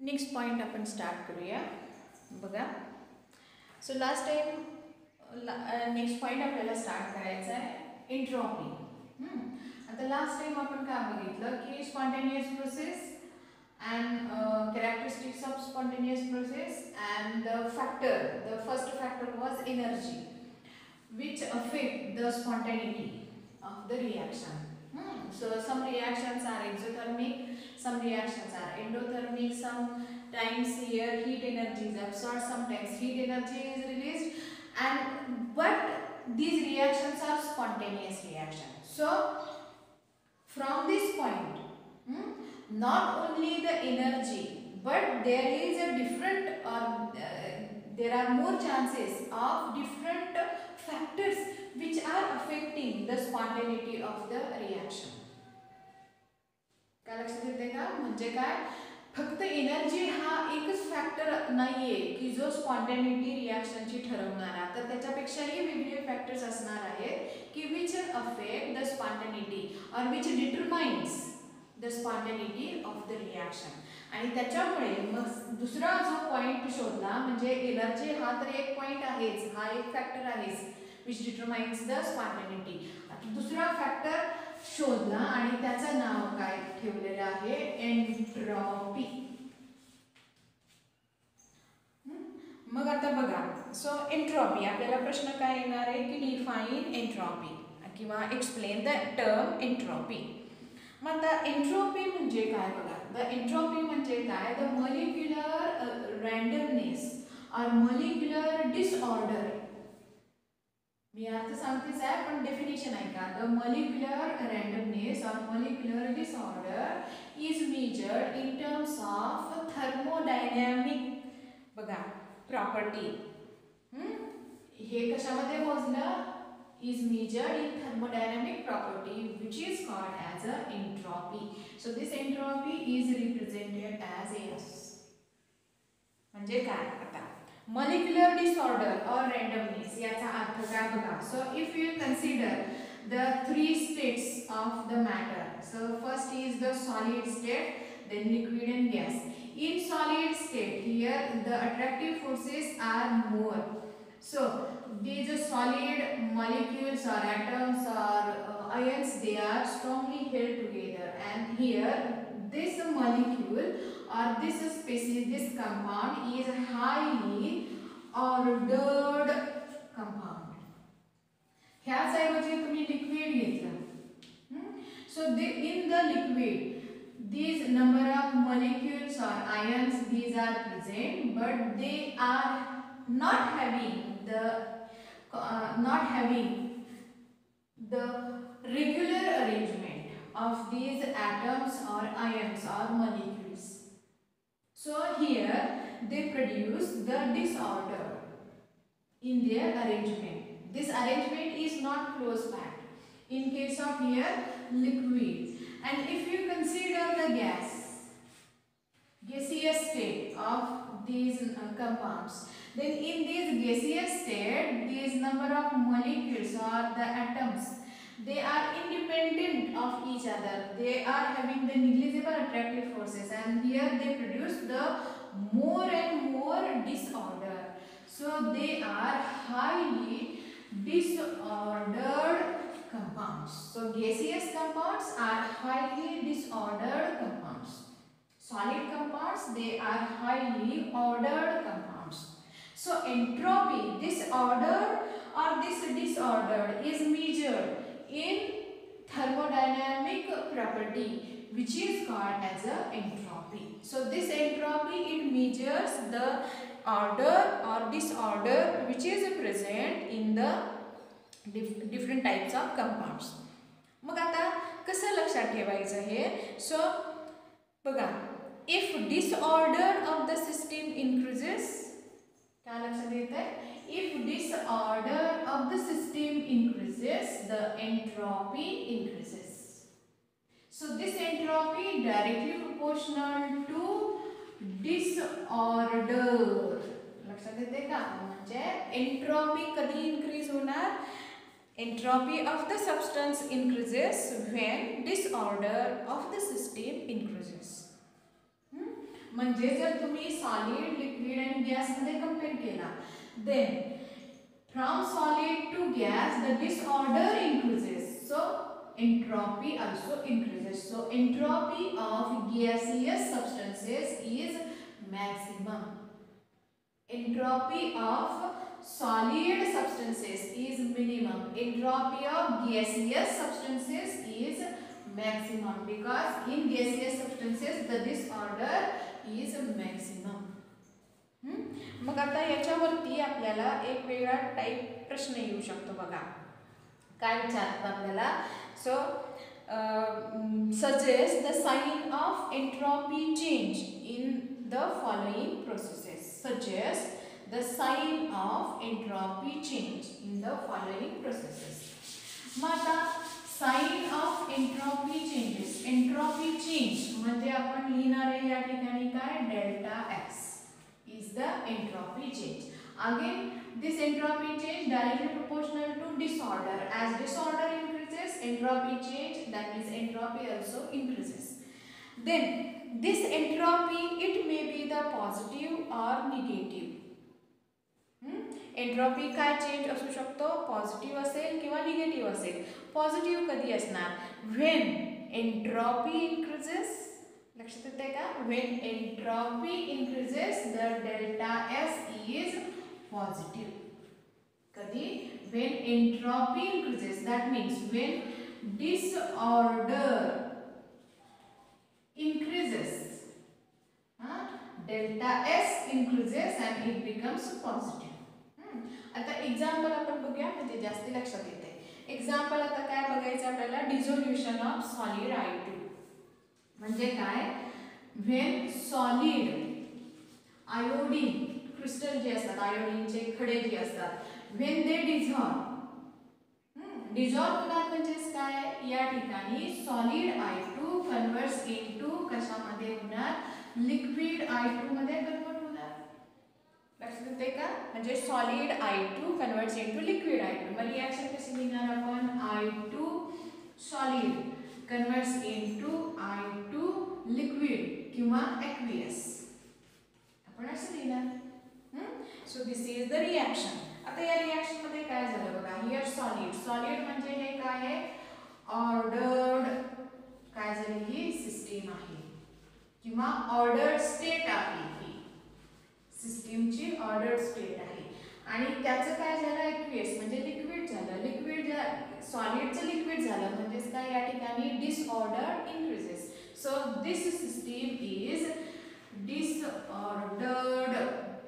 Next point आपण start करूया बघा. So last time next point आपल्याला स्टार्ट करायचा आहे एंट्रोपी. आता लास्ट टाइम आपण काय बघितलं की spontaneous process and characteristics of spontaneous process and the first factor was energy which affect the spontaneity of the reaction. So some reactions are exothermic, some reactions are endothermic, sometimes here heat energy is absorbed, sometimes heat energy is released, and but these reactions are spontaneous reactions. So from this point, not only the energy but there is a different there are more chances of different factors which are affecting the spontaneity of the reaction. काय लक्षात येते का? म्हणजे काय, फक्त energy हा एकच factor नाहीये की जो स्पॉन्टेनिटी रिॲक्शनची ठरवणारा, तर त्याच्यापेक्षाही वेगवेगळे फॅक्टर्स असणार आहेत की विच अफेक्ट द स्पॉन्टेनिटी और which determines the spontaneity of the reaction. आणि त्याच्यामुळे मग दुसरा जो पॉइंट शोधला म्हणजे एनर्जी हा तर एक पॉइंट आहेच, हा एक फॅक्टर आहेच विच डिटरमाइन्स द स्पॉन्टेनिटी. आता दुसरा फॅक्टर शोधला आणि त्याचं नाव काय ठेवलेलं आहे, एंट्रोपी. मग आता बघा, सो एंट्रोपी आपल्याला प्रश्न काय येणार आहे की डिफाइन एंट्रोपी किंवा एक्सप्लेन द टर्म एंट्रोपी. मग आता एंट्रोपी म्हणजे काय बघा, द एंट्रोपी म्हणजे काय, द मॉलिक्युलर रँडमनेस और मॉलिक्युलर डिसऑर्डर. मी अर्थ सांगतेच आहे पण डेफिनेशन आहे का, द मॉलिक्युलर रँडमनेस और molecular disorder is measured in terms of thermodynamic बघा प्रॉपर्टी. हे कशामध्ये मोजलं, is measured in thermodynamic property which is called as a entropy. So this entropy is represented as S. म्हणजे काय, आता molecular disorder or randomness याचा अर्थ काय बघा. So if you consider the three states of the matter, so first is the solid state, then liquid and gas. In solid state here the attractive forces are more. So these solid molecules or atoms or ions, they are strongly held together, and here this molecule or this species, this compound is highly ordered compound. ह्याच ऐवजी तुम्ही liquid घेतलं, so in the liquid these number of molecules or ions, these are present but they are not having the regular arrangement of these atoms or ions or molecules. So here they produce the disorder in their arrangement. This arrangement is not close packed in case of here liquid. And if you consider the gaseous state of these compounds, then in this gaseous state these number of molecules or the atoms, they are independent of each other, they are having the negligible attractive forces, and here they produce the more and more disorder. So they are highly disordered compounds. So gaseous compounds are highly disordered compounds. Solid compounds, they are highly ordered compounds. So entropy, this order or this disorder is measured in thermodynamic property which is called as a entropy. So this entropy, it measures the order or disorder which is present in the different types of compounds. मग आता कसं लक्षात ठेवायचं हे, so बघा, if disorder of the system increases, क्या लक्षात येत आहे, if disorder of the system increases, the entropy increases. So this entropy directly proportional to disorder. लक्षात येते का, म्हणजे entropy कधी increase होणार, entropy of the substance increases when disorder of the system increases. म्हणजे जर तुम्ही सॉलिड, लिक्विड आणि गॅस मध्ये कंपेअर केला, then from solid to gas the disorder increases, so entropy also increases. So entropy of gaseous substances is maximum. Entropy of solid substances is minimum. Entropy of gaseous substances is maximum, because in gaseous substances the disorder is maximum. मग आता याच्यावरती आपल्याला एक वेगळा type प्रश्न येऊ शकतो बघा. काय विचारतात आपल्याला? So suggest the sign of entropy change in the following processes. Suggest the sign of entropy change in the following processes. मग आता sign of entropy changes. Entropy change म्हणजे आपण लिहिणार आहे या ठिकाणी काय? Delta x is the entropy change. Again, this entropy change directly proportional to disorder. As disorder increases, entropy change, that means entropy also increases. Then this entropy, it may be the positive or negative. Entropy काय change असू शकतो? Positive असेल किंवा negative असेल. Positive कधी असणार? When entropy increases. लक्षात येते का? when entropy increases the delta S is positive. कधी? when entropy increases, that means when disorder increases, delta S increases and it becomes positive. आता एक्झाम्पल आपण बघूया म्हणजे जास्त लक्षात येते. एक्झाम्पल आता काय बघायचं आपल्याला? डिझोल्युशन ऑफ सॉलिड I2 म्हणजे काय? व्हेन सॉलिड आयोडीन क्रिस्टल जे असतात, आयोडीनचे खडे जे असतात, व्हेन दे डिझॉल्व होणार म्हणजेच काय? या ठिकाणी सॉलिड I2 कन्वर्ट्स इनटू कशामध्ये होणार? लिक्विड I2 मध्ये कन्वर्ट होणार. लक्षात येते का? म्हणजे solid I2 converts into liquid I2. मग रिएक्शन कशी लिहिणार आपण? I2 solid converts into I2 liquid किंवा aqueous. आपण असं लिहिणार. So this is the reaction. आता या रिएक्शन मध्ये काय झालं बघा. Here solid. सॉलिड म्हणजे हे काय आहे? ऑर्डर्ड काय झाली? ही सिस्टीम आहे किंवा ऑर्डर्ड स्टेट आहे. ही सिस्टीमची ऑर्डर्ड स्टेट आहे. आणि त्याचं काय झालं? एक्वियस म्हणजे लिक्विड झालं. लिक्विड सॉलिडचं लिक्विड झालं म्हणजेच काय? या ठिकाणी disorder increases. So this system is disordered.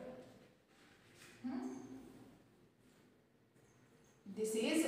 This is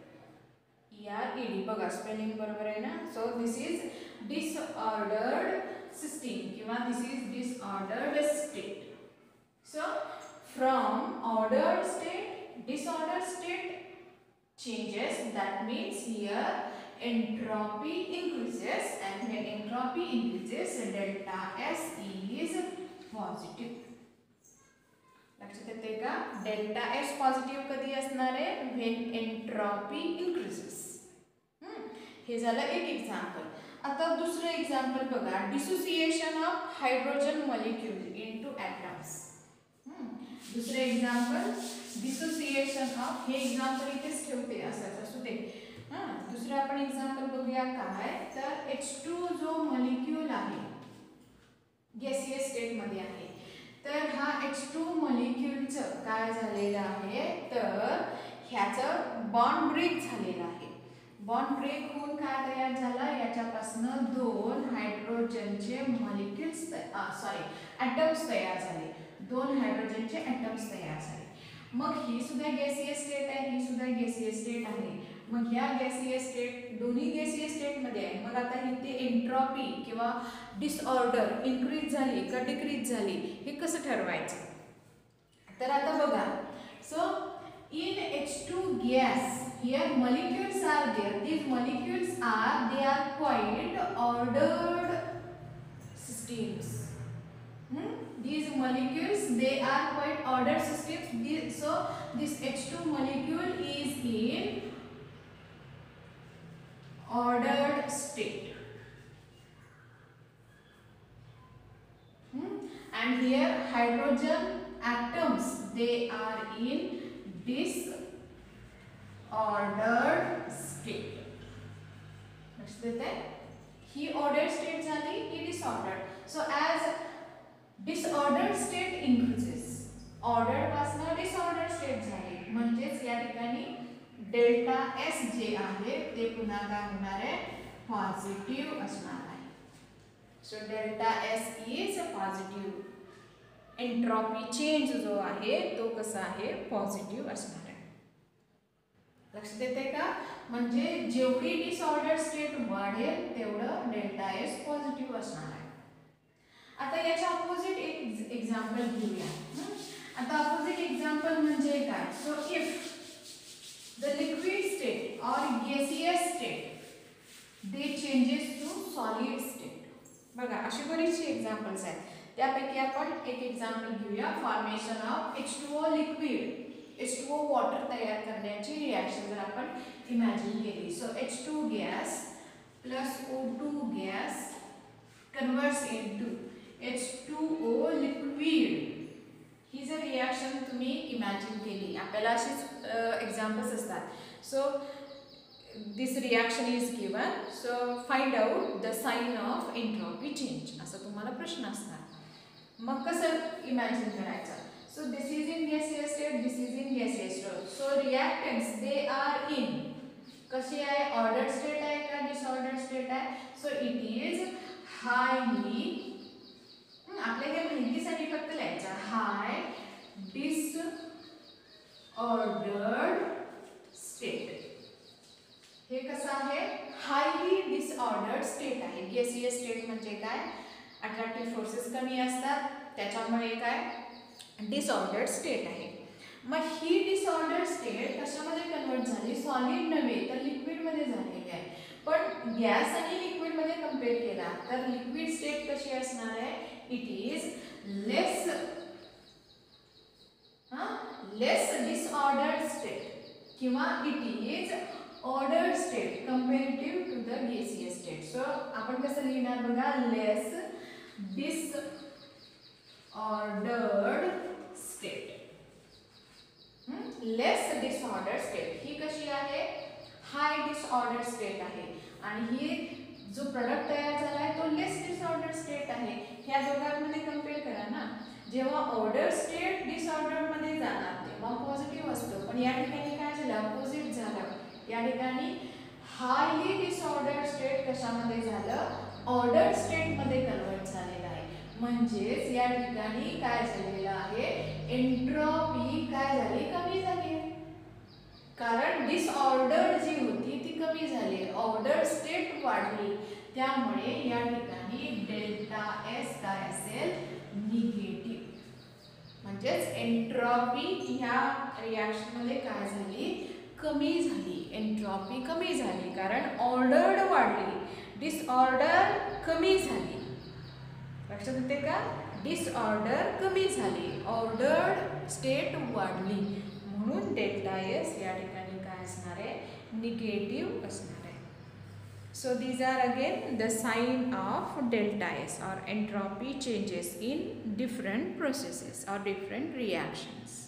ERED बघा स्पेलिंग बरोबर आहे ना. So this is disordered system किंवा this is disordered state. So from ordered state, disordered state changes, that means here entropy increases, and when entropy increases delta S is positive. लक्षात येते का? Delta S positive कधी असणार आहे? when entropy increases. हे झालं एक एक्झाम्पल. आता दुसरं एक्झाम्पल बघा. Dissociation of hydrogen molecule into atoms. दुसरे एक्झाम्पल डिसोसिएशन ऑफ. हे एक्झाम्पल इथेच ठेवते असंच असू दे. दुसरं आपण एक्झाम्पल बघूया काय? तर H2 जो मॉलिक्यूल आहे गॅसियस स्टेट मध्ये आहे, तर हा H2 मॉलिक्यूलचं काय झालेलं आहे? तर ह्याचं बॉन्ड ब्रेक झालेला आहे. बॉन्ड ब्रेक होऊन काय तयार झाला? याच्यापासून दोन हायड्रोजनचे मॉलिक्यूल्स ॲटम्स तयार झाले. दोन हायड्रोजनचे ॲटम्स तयार झाले. मग ही सुद्धा गॅसियस स्टेट आहे, ही सुद्धा गॅसियस स्टेट आहे. मग ह्या गॅसियस स्टेट दोन्ही गॅसियस स्टेटमध्ये आहे. मग आता इथे एंट्रॉपी किंवा डिसऑर्डर इन्क्रीज झाली का डिक्रीज झाली हे कसं ठरवायचं? तर आता बघा. So in H2 gas here molecules are there. These molecules are quite ordered systems. These molecules they are quite ordered systems. So this H2 molecule is in ordered state. and here hydrogen atoms, they are in disordered state. लक्षात येते? ही ordered state झाली, ही disordered. So as disordered state increases, ordered पासून disordered state झाली, म्हणजेच या ठिकाणी delta S जे आहे ते पुन्हा काय होणार आहे, पॉझिटिव्ह असणार आहे. So delta s is positive. Entropy change जो आहे तो कसा आहे, पॉझिटिव्ह असणार आहे. लक्षात येते का? म्हणजे जेवढी डिसऑर्डर स्टेट वाढेल तेवढं डेल्टा एस पॉझिटिव्ह असणार आहे. आता याच्या अपोजिट एक एक्झाम्पल घेऊया. आता अपोजिट एक्झाम्पल म्हणजे काय? So if the liquid state or gaseous state they changes to solid state. बघा अशी बरीचशी एक्झाम्पल्स आहेत. त्यापैकी आपण एक एक्झाम्पल घेऊया. Formation of H2O liquid, H2O water तयार करण्याची रिॲक्शन जर आपण इमॅजिन केली. So H2 gas plus O2 gas converts into H2O liquid. ही जर रिॲक्शन तुम्ही इमॅजिन केली, आपल्याला अशीच एक्झाम्पल्स असतात. So this reaction is given, so find out the sign of entropy change, असं तुम्हाला प्रश्न असणार. मग कसं इमॅजिन करायचं? So this is in gaseous state, this is in gaseous state. So reactants they are in कशी आहे, ऑर्डर्ड स्टेट आहे का डिसऑर्डर्ड स्टेट आहे? सो इट इज हायली, आपल्या हे माहितीसाठी फक्त लिहायचं, हाय डिसऑर्डर्ड स्टेट. हे कसं आहे, हायली डिसऑर्डर्ड स्टेट आहे. गॅसियस स्टेट म्हणजे काय, अट्रॅक्टिव्ह फोर्सेस कमी असतात, त्याच्यामुळे काय डिसऑर्डर्ड स्टेट आहे. मग ही डिसऑर्डर्ड स्टेट कशामध्ये कन्वर्ट झाली, सॉलिड नव्हे तर लिक्विड मध्ये झालेली आहे. पण गॅस आणि लिक्विड मध्ये कंपेअर केला तर लिक्विड स्टेट कशी असणार आहे, it is less disordered state किंवा it is ordered state comparative to the gaseous state. So आपण कसं लिहिणार बघा, less disordered state. Less disordered state ही कशी आहे, हाय डिसऑर्डर्ड स्टेट आहे. आणि ही जो प्रोडक्ट तयार झाला आहे तो लेस डिसऑर्डर्ड स्टेट आहे. ह्या दोघांमध्ये कंपेअर करा ना. जेव्हा ऑर्डर स्टेट डिसऑर्डर मध्ये जाणार तेव्हा पॉझिटिव्ह असतो, पण या ठिकाणी काय झालं, अपोजिट झालं. या ठिकाणी हायली डिसऑर्डर्ड स्टेट कशामध्ये झालं, ऑर्डर स्टेट मध्ये कन्वर्ट झालेलं आहे. म्हणजेच या ठिकाणी काय झालेलं आहे, एंट्रॉपी काय झाली, कमी झाली. कारण डिसऑर्डर्ड जी होती ती कमी झाली, ऑर्डर स्टेट वाढली. त्यामुळे या ठिकाणी डेल्टा एस काय असेल, निगेटिव्ह. म्हणजेच एंट्रॉपी ह्या रिॲक्शन मध्ये काय झाली, कमी झाली. एंट्रॉपी कमी झाली कारण ऑर्डर्ड वाढली, डिसऑर्डर कमी झाली. लक्षात येते का, डिसऑर्डर कमी झाली, ऑर्डर्ड स्टेट वाढली. म्हणून डेल्टा एस या ठिकाणी काय असणार आहे, निगेटिव्ह असणार आहे. So these are again the sign of delta s और entropy changes in different processes और डिफरेंट रिएक्शंस.